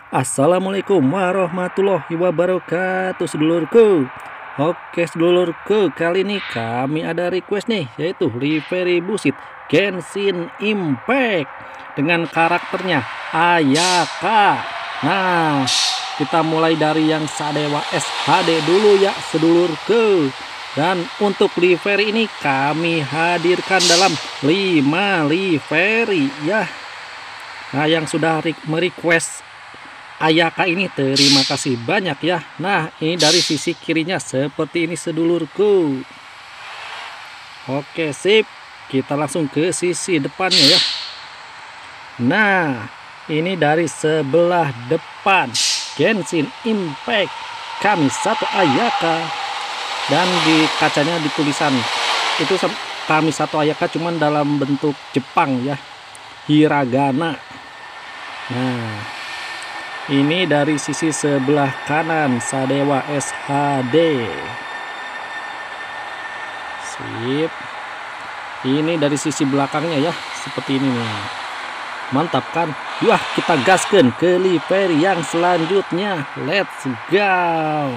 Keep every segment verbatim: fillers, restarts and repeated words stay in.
Assalamualaikum warahmatullahi wabarakatuh sedulurku. Oke sedulurku, kali ini kami ada request nih, yaitu Reverie Bullshit Genshin Impact dengan karakternya Ayaka. Nah, kita mulai dari yang Sadewa S H D dulu ya sedulurku. Dan untuk Reverie ini kami hadirkan dalam lima Reverie ya. Nah, yang sudah merequest Ayaka ini terima kasih banyak ya. Nah, ini dari sisi kirinya seperti ini sedulurku. Oke, sip. Kita langsung ke sisi depannya ya. Nah, ini dari sebelah depan Genshin Impact kami satu Ayaka. Dan di kacanya ditulisan itu kami satu Ayaka cuman dalam bentuk Jepang ya, hiragana. Nah, ini dari sisi sebelah kanan Sadewa S H D. Sip. Ini dari sisi belakangnya ya, seperti ini nih. Mantap kan? Wah, kita gaskan ke Reverie yang selanjutnya. Let's go.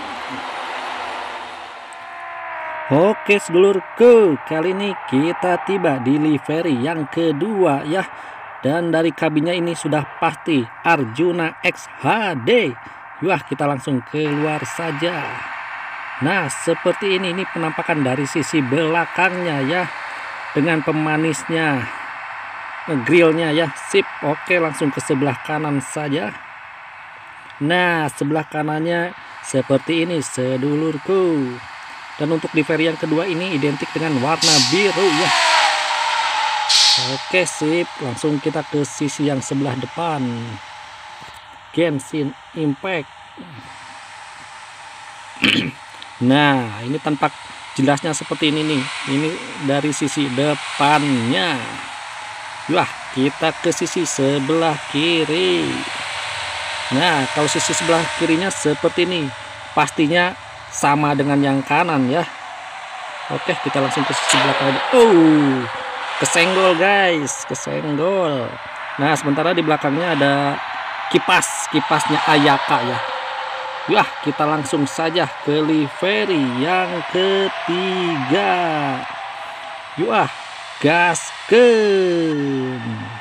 Oke sedulurku, kali ini kita tiba di Reverie yang kedua ya. Dan dari kabinnya ini sudah pasti Arjuna X H D. Wah, kita langsung keluar saja. Nah, seperti ini ini penampakan dari sisi belakangnya ya, dengan pemanisnya, grillnya ya. Sip. Oke, langsung ke sebelah kanan saja. Nah, sebelah kanannya seperti ini sedulurku. Dan untuk Reverie yang kedua ini identik dengan warna biru ya. Oke, sip. Langsung kita ke sisi yang sebelah depan Genshin Impact. Nah, ini tampak jelasnya seperti ini nih. Ini dari sisi depannya. Wah, kita ke sisi sebelah kiri. Nah, kalau sisi sebelah kirinya seperti ini, pastinya sama dengan yang kanan ya. Oke, kita langsung ke sisi belakang. Oh, kesenggol guys, kesenggol. Nah, sementara di belakangnya ada kipas, kipasnya Ayaka ya. Wah, kita langsung saja ke Reverie yang ketiga. Wah, gaskeun.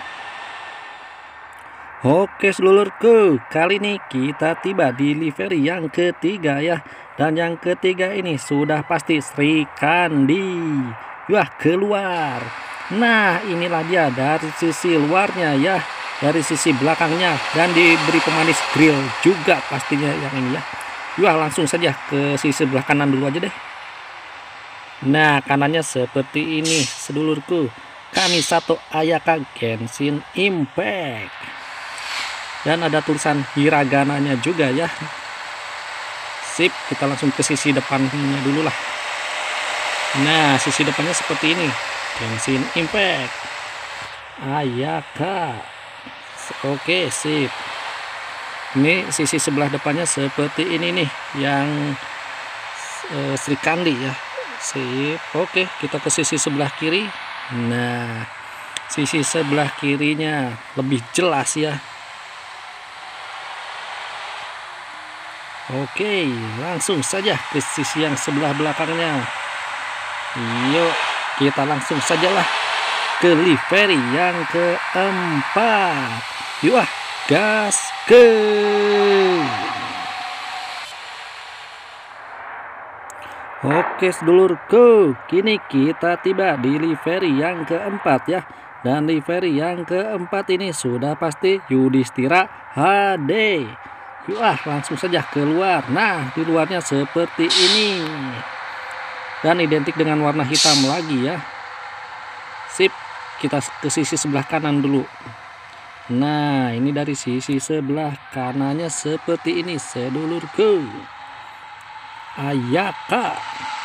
Oke sedulurku, kali ini kita tiba di Reverie yang ketiga ya. Dan yang ketiga ini sudah pasti Sri Kandi. Wah, keluar. Nah, inilah dia dari sisi luarnya ya, dari sisi belakangnya, dan diberi pemanis grill juga pastinya yang ini ya. Wah, langsung saja ke sisi sebelah kanan dulu aja deh. Nah, kanannya seperti ini sedulurku. Kami satu Ayaka Genshin Impact. Dan ada tulisan hiragananya juga ya. Sip, kita langsung ke sisi depannya dulu lah. Nah, sisi depannya seperti ini. Genshin Impact Ayaka. Oke, sip. Ini sisi sebelah depannya seperti ini nih, yang e, Sri Kandi ya. Sip. Oke, kita ke sisi sebelah kiri. Nah, sisi sebelah kirinya lebih jelas ya. Oke, langsung saja ke sisi yang sebelah belakangnya. Yuk, kita langsung sajalah ke Reverie yang keempat. Yuk, gas ke. Oke sedulurku, kini kita tiba di Reverie yang keempat ya. Dan Reverie yang keempat ini sudah pasti Yudhistira H D. Yuk, langsung saja keluar. Nah, di luarnya seperti ini. Dan identik dengan warna hitam lagi ya. Sip, kita ke sisi sebelah kanan dulu. Nah, ini dari sisi sebelah kanannya seperti ini sedulurku. Ayaka.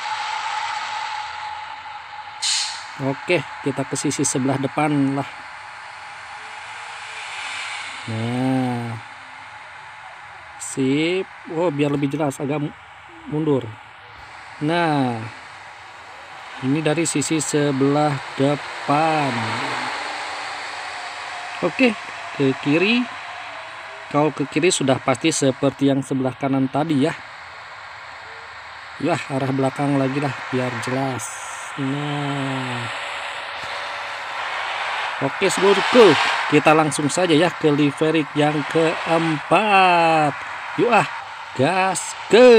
Oke, kita ke sisi sebelah depan lah. Nah, sip. Oh, biar lebih jelas agak mundur. Nah, ini dari sisi sebelah depan. Oke, ke kiri. Kalau ke kiri sudah pasti seperti yang sebelah kanan tadi ya. Wah, arah belakang lagi lah biar jelas. Nah, oke seluruhku, kita langsung saja ya ke livery yang keempat. Yuk ah, gas ke.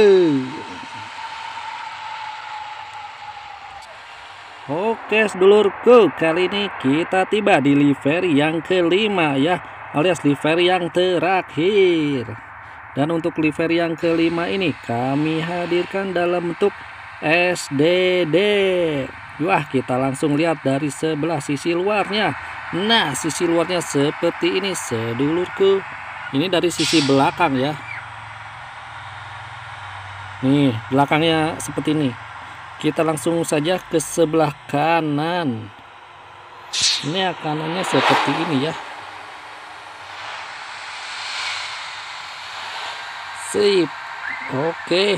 Oke sedulurku, kali ini kita tiba di livery yang kelima ya, alias livery yang terakhir. Dan untuk livery yang kelima ini kami hadirkan dalam bentuk S D D. Wah, kita langsung lihat dari sebelah sisi luarnya. Nah, sisi luarnya seperti ini sedulurku. Ini dari sisi belakang ya. Nih, belakangnya seperti ini. Kita langsung saja ke sebelah kanan. Ini kanannya seperti ini ya. Sip. Oke.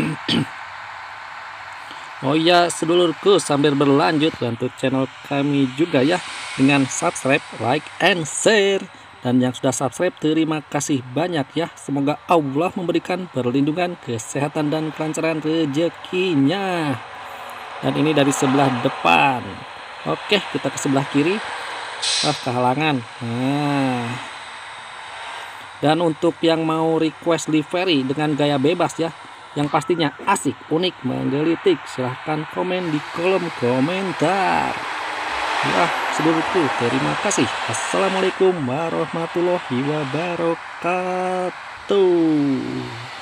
Oh ya sedulurku, sambil berlanjut bantu channel kami juga ya dengan subscribe, like, and share. Dan yang sudah subscribe terima kasih banyak ya. Semoga Allah memberikan perlindungan, kesehatan, dan kelancaran rezekinya. Dan ini dari sebelah depan. Oke, kita ke sebelah kiri. Wah, kehalangan. Nah, dan untuk yang mau request livery dengan gaya bebas ya, yang pastinya asik, unik, menggelitik, silahkan komen di kolom komentar. Ya, sedulurku, terima kasih. Assalamualaikum warahmatullahi wabarakatuh.